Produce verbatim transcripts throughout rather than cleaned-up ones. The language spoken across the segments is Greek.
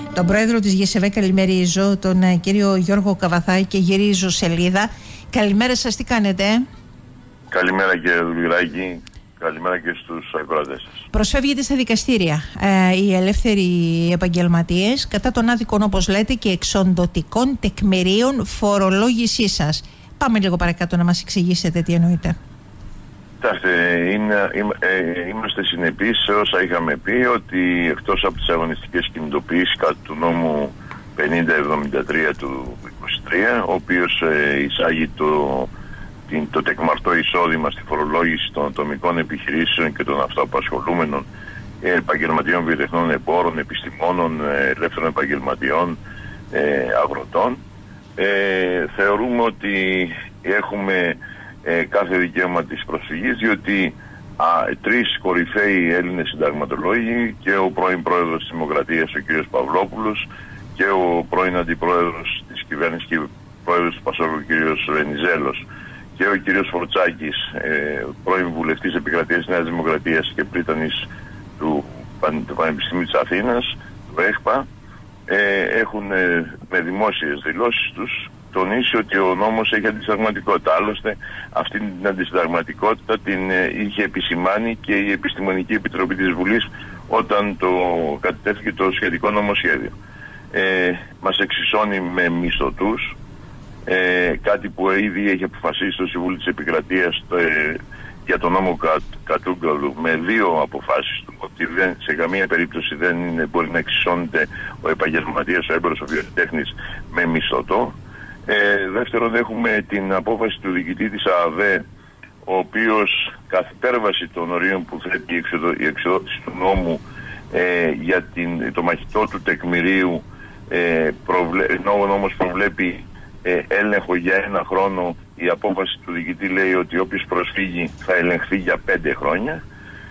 τον πρόεδρο της ΓΕΣΕΒΕ καλημερίζω, τον κύριο Γιώργο Καβαθάκη, και γυρίζω σελίδα. Καλημέρα σας, τι κάνετε? Καλημέρα κύριε Δουλγυράκη, καλημέρα και στους ακροατές σας. Προσφεύγετε στα δικαστήρια ε, οι ελεύθεροι επαγγελματίες κατά των άδικων, όπως λέτε, και εξοντωτικών τεκμηρίων φορολόγησής σας. Πάμε λίγο παρακάτω να μας εξηγήσετε τι εννοείτε. Κοιτάξτε, είναι, ε, είμαστε συνεπείς σε όσα είχαμε πει, ότι εκτός από τις αγωνιστικές κινητοποιήσεις κάτω του νόμου πενήντα εβδομήντα τρία του είκοσι τρία, ο οποίος ε, εισάγει το, την, το τεκμαρτό εισόδημα στη φορολόγηση των ατομικών επιχειρήσεων και των αυτοαπασχολούμενων επαγγελματιών βιοτεχνών, εμπόρων, επιστημόνων, ελεύθερων επαγγελματιών, ε, αγροτών. Ε, θεωρούμε ότι έχουμε ε, κάθε δικαίωμα της προσφυγής, διότι α, τρεις κορυφαίοι Έλληνες συνταγματολόγοι και ο πρώην πρόεδρος της Δημοκρατίας ο κ. Παυλόπουλος και ο πρώην αντιπρόεδρος της κυβέρνησης και πρόεδρος του Πασόκ ο κ. Βενιζέλος και ο κ. Φορτσάκης, ε, πρώην βουλευτής επικρατείας της Νέας Δημοκρατίας και πρίτανης του, του Πανεπιστημίου της Αθήνας, του ΕΧΠΑ, ε, έχουν ε, με δημόσιες δηλώσεις τους τονίσει ότι ο νόμος έχει αντισυνταγματικότητα. Άλλωστε αυτή την αντισυνταγματικότητα την ε, είχε επισημάνει και η Επιστημονική Επιτροπή της Βουλής όταν το κατετέθηκε το σχετικό νομοσχέδιο. Ε, μας εξισώνει με μισθωτούς, ε, κάτι που ήδη έχει αποφασίσει το Συμβούλιο της Επικρατείας ε, για τον νόμο Κα, Κατούγκαλου με δύο αποφάσεις του, ότι δεν, σε καμία περίπτωση δεν είναι, μπορεί να εξισώνεται ο επαγγελματίας, ο έμπορος, ο βιοτέχνης με μισθωτό. Ε, δεύτερον, έχουμε την απόφαση του διοικητή της ΑΑΔΕ, ο οποίος καθ' υπέρβαση των ορίων που θέτει η, εξοδο, η εξοδότηση του νόμου ε, για την, το μαχητό του τεκμηρίου, ε, προβλε, ενώ ο νόμος προβλέπει ε, έλεγχο για ένα χρόνο, η απόφαση του διοικητή λέει ότι όποιος προσφύγει θα ελεγχθεί για πέντε χρόνια.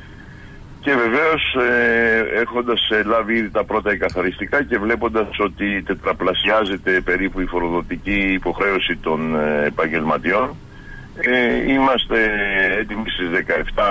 Και βεβαίως ε, έχοντας ε, λάβει ήδη τα πρώτα εκαθαριστικά και βλέποντας ότι τετραπλασιάζεται περίπου η φοροδοτική υποχρέωση των ε, επαγγελματιών, ε, είμαστε έτοιμοι στις δεκαεπτά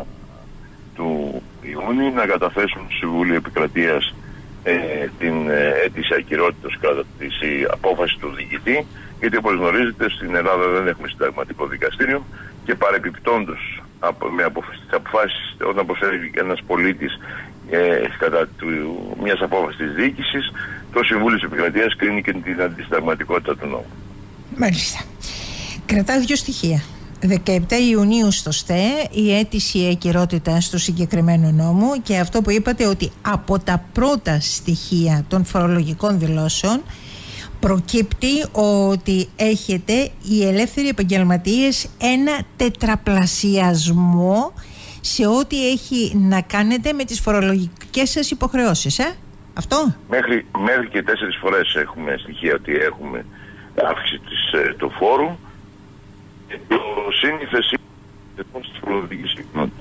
του Ιούνιου να καταθέσουμε στο Συμβούλιο Επικρατείας ε, την ε, αίτηση ακυρότητας κατά τη απόφαση του διοικητή, γιατί όπως γνωρίζετε στην Ελλάδα δεν έχουμε συνταγματικό δικαστήριο και παρεπιπτόντως με αποφάσεις, όταν αποφέρει ένας πολίτης ε, κατά του, μιας απόφασης της διοίκησης, το Συμβούλιο της Επικρατείας κρίνει και την αντισυνταγματικότητα του νόμου. Μάλιστα. Κρατάω δύο στοιχεία. δεκαεπτά Ιουνίου στο ΣΤΕ η αίτηση ακυρότητας στο συγκεκριμένο νόμο, και αυτό που είπατε ότι από τα πρώτα στοιχεία των φορολογικών δηλώσεων προκύπτει ότι έχετε οι ελεύθεροι επαγγελματίες ένα τετραπλασιασμό σε ό,τι έχει να κάνετε με τις φορολογικές σας υποχρεώσεις, ε? Αυτό? Μέχρι, μέχρι και τέσσερις φορές έχουμε στοιχεία ότι έχουμε αύξηση της, του φόρου. Το σύνηθες είναι της φορολογικής συχνότητας.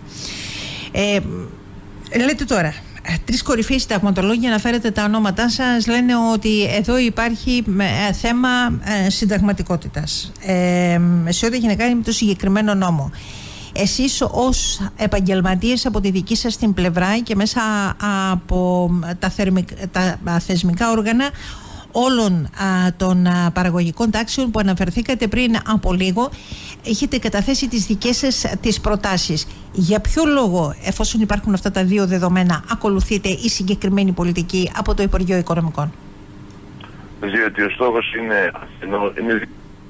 Ε, λέτε τώρα, τρεις κορυφαίοι συνταγματολόγοι, αναφέρετε τα ονόματά σας, λένε ότι εδώ υπάρχει ε, θέμα ε, συνταγματικότητας ε, σε ό,τι έχει να κάνει με το συγκεκριμένο νόμο. Εσείς ως επαγγελματίες από τη δική σας την πλευρά και μέσα από τα, θερμικ, τα θεσμικά όργανα όλων α, των α, παραγωγικών τάξεων που αναφερθήκατε πριν από λίγο, έχετε καταθέσει τις δικές σας τις προτάσεις. Για ποιο λόγο, εφόσον υπάρχουν αυτά τα δύο δεδομένα, ακολουθείτε η συγκεκριμένη πολιτική από το Υπουργείο Οικονομικών? Διότι ο στόχος είναι... είναι...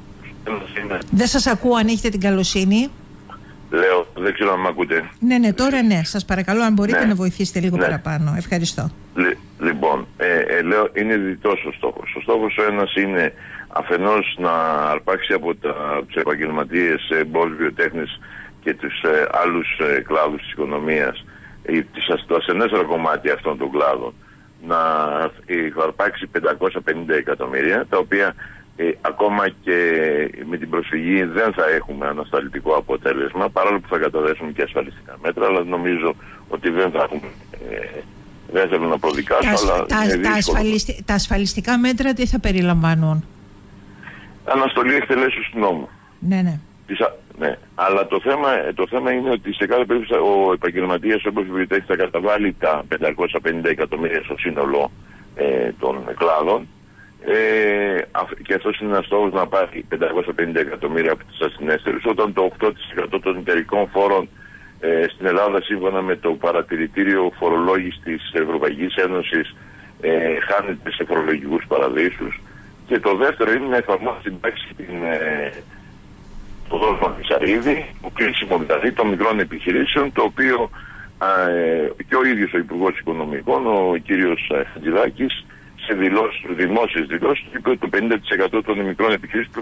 Δεν σας ακούω, αν έχετε την καλοσύνη. Λέω, δεν ξέρω αν με ακούτε. Ναι, ναι, τώρα ναι. Σας παρακαλώ, αν μπορείτε ναι. να βοηθήσετε λίγο ναι. παραπάνω. Ευχαριστώ. Λ, λοιπόν, ε, ε, λέω, είναι διτός ο στόχος. Ο στόχος ο ένας είναι αφενός να αρπάξει από τα, τους επαγγελματίες, εμπόρους, βιοτέχνες και τους ε, άλλους ε, κλάδους της οικονομίας, ε, το ασθενέστερο κομμάτι αυτών των κλάδων, να ε, αρπάξει πεντακόσια πενήντα εκατομμύρια, τα οποία Ε, ακόμα και με την προσφυγή δεν θα έχουμε ανασταλτικό αποτέλεσμα, παρόλο που θα καταδέσουμε και ασφαλιστικά μέτρα, αλλά νομίζω ότι δεν θα έχουμε. Ε, δεν θέλω να προδικάσω, τα, αλλά τα, είναι τα, ασφαλιστι, τα ασφαλιστικά μέτρα τι θα περιλαμβάνουν? Αναστολή εκτελέσεως του νόμου. Ναι, ναι. Της, ναι. Αλλά το θέμα, το θέμα είναι ότι σε κάθε περίπτωση ο επαγγελματίας, όπως βιοτέχνης, θα καταβάλει τα πεντακόσια πενήντα εκατομμύρια στο σύνολο ε, των κλάδων. Ε, και αυτός είναι ένας στόχος να πάρει πεντακόσια πενήντα εκατομμύρια από τους ασθενέστερους, όταν το οκτώ τοις εκατό των εταιρικών φόρων ε, στην Ελλάδα, σύμφωνα με το παρατηρητήριο φορολόγηση της Ευρωπαϊκής Ένωσης, ε, χάνεται σε φορολογικούς παραδείσους. Και το δεύτερο είναι να εφαρμόσει την πράξη την ε, το δόγμα Πισαρίδη, το κρίσιμο δηλαδή των μικρών επιχειρήσεων, το οποίο ε, και ο ίδιος ο Υπουργός Οικονομικών, ο κύριος Χατζηδάκης, σε δηλώσεις, δημόσιες δηλώσεις, είπε ότι το πενήντα τοις εκατό των μικρών επιχειρήσεων.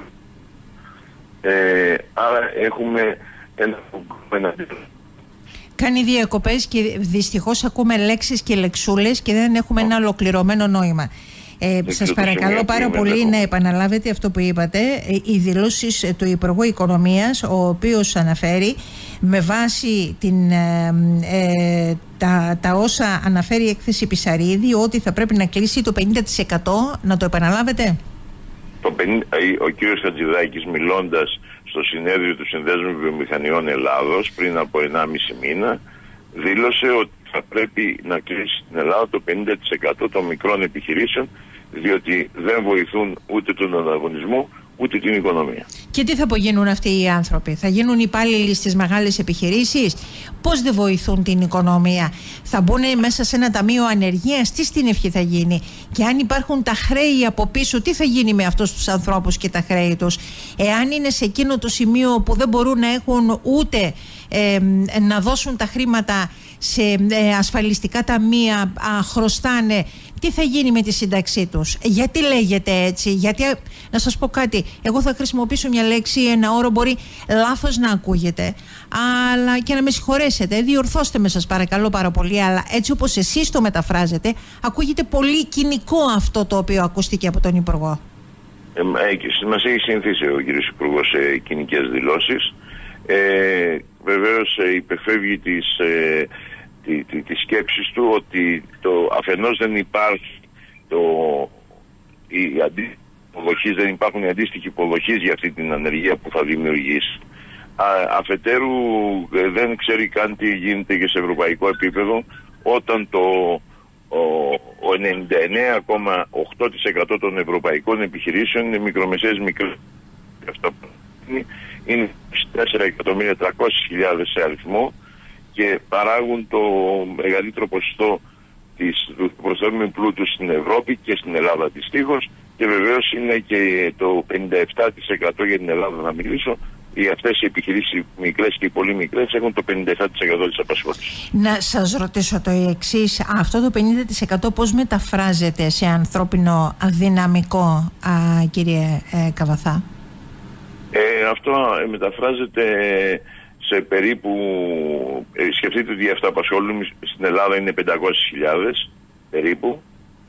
Ε, άρα έχουμε ένα ένα κάνει διακοπές και δυστυχώς ακούμε λέξεις και λεξούλες και δεν έχουμε ένα ολοκληρωμένο νόημα. Ε, σας παρακαλώ πάρα πολύ να επαναλάβετε αυτό που είπατε. Οι δηλώσεις του Υπουργού Οικονομίας, ο οποίος αναφέρει με βάση την, ε, ε, τα, τα όσα αναφέρει η έκθεση Πισαρίδη, ότι θα πρέπει να κλείσει το πενήντα τοις εκατό. Να το επαναλάβετε. Το πενήντα, ο κύριος Χατζηδάκης, μιλώντας στο συνέδριο του Συνδέσμου Βιομηχανιών Ελλάδος πριν από ενάμιση μήνα, δήλωσε ότι θα πρέπει να κλείσει στην Ελλάδα το πενήντα τοις εκατό των μικρών επιχειρήσεων, διότι δεν βοηθούν ούτε τον ανταγωνισμό ούτε την οικονομία. Και τι θα απογίνουν αυτοί οι άνθρωποι? Θα γίνουν υπάλληλοι στις μεγάλες επιχειρήσεις? Πώς δεν βοηθούν την οικονομία? Θα μπουν μέσα σε ένα ταμείο ανεργίας? Τι στην ευχή θα γίνει? Και αν υπάρχουν τα χρέη από πίσω, τι θα γίνει με αυτούς τους ανθρώπους και τα χρέη τους? Εάν είναι σε εκείνο το σημείο που δεν μπορούν να έχουν ούτε ε, να δώσουν τα χρήματα σε ε, ασφαλιστικά ταμεία, α, χρωστάνε, τι θα γίνει με τη σύνταξή τους? Γιατί λέγεται έτσι? Γιατί, να σας πω κάτι, εγώ θα χρησιμοποιήσω μια λέξη, ένα όρο μπορεί λάθος να ακούγεται, αλλά και να με συγχωρέσετε, διορθώστε με σας παρακαλώ πάρα πολύ, αλλά έτσι όπως εσείς το μεταφράζετε, ακούγεται πολύ κοινικό αυτό το οποίο ακούστηκε από τον Υπουργό. Ε, ε, μας έχει συνηθίσει ο κύριος Υπουργός σε κοινικές δηλώσεις. Ε, βεβαίως ε, υπεφεύγει της, ε, τη, τη, τη σκέψης του ότι το, αφενός δεν υπάρχει το, η αντίστοιχη υποδοχής, δεν υπάρχουν οι αντίστοιχοι υποδοχείς για αυτή την ανεργία που θα δημιουργήσει. Α, αφετέρου ε, δεν ξέρει καν τι γίνεται και σε ευρωπαϊκό επίπεδο, όταν το ο, ο ενενήντα εννέα κόμμα οκτώ τοις εκατό των ευρωπαϊκών επιχειρήσεων είναι μικρομεσαίες μικρές. Αυτό είναι τέσσερα εκατομμύρια τριακόσιες χιλιάδες σε αριθμό και παράγουν το μεγαλύτερο ποσοστό της, του προσθέμενου πλούτου στην Ευρώπη και στην Ελλάδα αντιστοίχως, και βεβαίως είναι και το πενήντα επτά τοις εκατό για την Ελλάδα, να μιλήσω. Οι αυτές οι επιχειρήσεις μικρές και οι πολύ μικρές έχουν το πενήντα επτά τοις εκατό της απασχόλησης. Να σας ρωτήσω το εξής, αυτό το πενήντα τοις εκατό πώς μεταφράζεται σε ανθρώπινο δυναμικό, α, κύριε ε, Καβαθά? Ε, αυτό μεταφράζεται σε περίπου, ε, σκεφτείτε ότι οι αυτοαπασχολούμενοι στην Ελλάδα είναι πεντακόσιες χιλιάδες περίπου,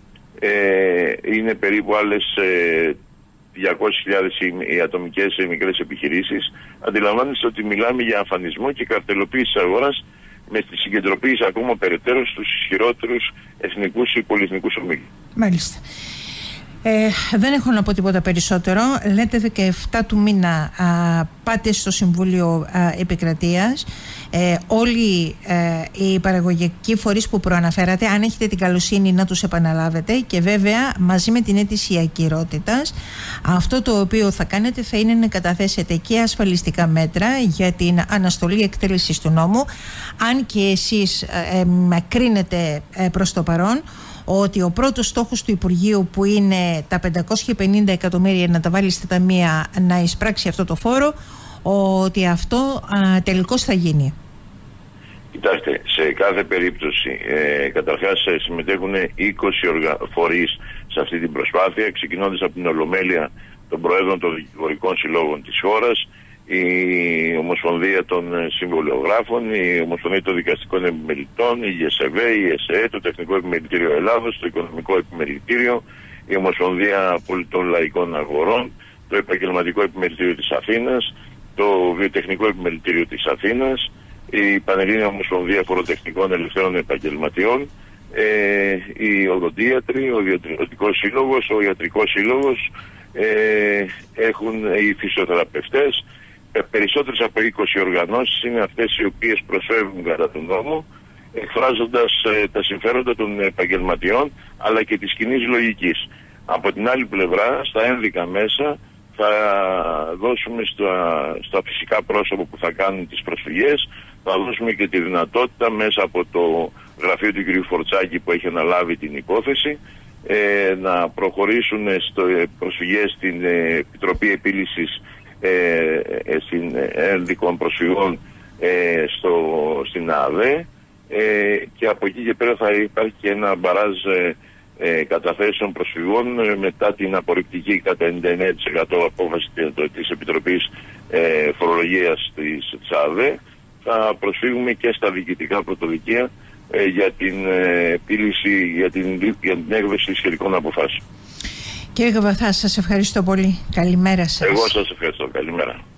ε, είναι περίπου άλλες ε, διακόσιες χιλιάδες οι, οι ατομικές οι μικρές επιχειρήσεις. Αντιλαμβάνεστε ότι μιλάμε για αφανισμό και καρτελοποίηση της αγοράς, με τη συγκεντρωποίηση ακόμα περαιτέρω στους ισχυρότερους εθνικούς ή πολυεθνικούς ομίλους. Μάλιστα. Ε, δεν έχω να πω τίποτα περισσότερο. Λέτε δεκαεφτά του μήνα α, πάτε στο Συμβούλιο α, Επικρατείας. Ε, όλοι ε, οι παραγωγικοί φορείς που προαναφέρατε, αν έχετε την καλοσύνη να τους επαναλάβετε, και βέβαια μαζί με την αίτηση ακυρότητας, αυτό το οποίο θα κάνετε θα είναι να καταθέσετε και ασφαλιστικά μέτρα για την αναστολή εκτέλεσης του νόμου, αν και εσείς ε, ε, κρίνετε ε, προς το παρόν ότι ο πρώτος στόχος του Υπουργείου, που είναι τα πεντακόσια πενήντα εκατομμύρια να τα βάλει στα ταμεία να εισπράξει αυτό το φόρο, ότι αυτό α, τελικώς θα γίνει. Κοιτάξτε, σε κάθε περίπτωση ε, καταρχάς συμμετέχουν είκοσι φορείς σε αυτή την προσπάθεια, ξεκινώντας από την Ολομέλεια των Προέδρων των Δικηγορικών Συλλόγων της χώρας, η Ομοσπονδία των Συμβολιογράφων, η Ομοσπονδία των Δικαστικών Επιμελητών, η ΓΕΣΕΒΕ, η ΕΣΕ, το Τεχνικό Επιμελητήριο Ελλάδος, το Οικονομικό Επιμελητήριο, η Ομοσπονδία Πολιτών Λαϊκών Αγορών, το Επαγγελματικό Επιμελητήριο της Αθήνας, το Βιοτεχνικό Επιμελητήριο της Αθήνας, η Πανελλήνια Ομοσπονδία Φοροτεχνικών Ελευθέρων Επαγγελματιών, ε, οι οδοντίατροι, ο Διατροτικός Σύλλογος, ο Ιατρικός Σύλλογος, ε, έχουν οι φυσιοθεραπευτές. Περισσότερες από είκοσι οργανώσεις είναι αυτές οι οποίες προσφεύγουν κατά τον νόμο, εκφράζοντας ε, τα συμφέροντα των επαγγελματιών αλλά και της κοινής λογικής. Από την άλλη πλευρά, στα ένδικα μέσα θα δώσουμε στα, στα φυσικά πρόσωπα που θα κάνουν τις προσφυγές, θα δώσουμε και τη δυνατότητα μέσα από το γραφείο του κ. Φορτσάκη που έχει αναλάβει την υπόθεση ε, να προχωρήσουν στο προσφυγές στην ε, Επιτροπή Επίλυσης ε, ε, στην ένδικων προσφυγών ε, στο, στην ΑΔΕ ε, και από εκεί και πέρα θα υπάρχει και ένα μπαράζ ε, ε, καταθέσεων προσφυγών ε, μετά την απορριπτική κατά ενενήντα εννέα τοις εκατό απόφαση της Επιτροπής ε, Φορολογίας της, της ΑΔΕ. Θα προσφύγουμε και στα διοικητικά πρωτοδικεία ε, για την ε, επίλυση, για την, για την έκδοση σχετικών αποφάσεων. Κύριε Καβαθά, σας ευχαριστώ πολύ. Καλημέρα σας. Εγώ σας ευχαριστώ. Καλημέρα.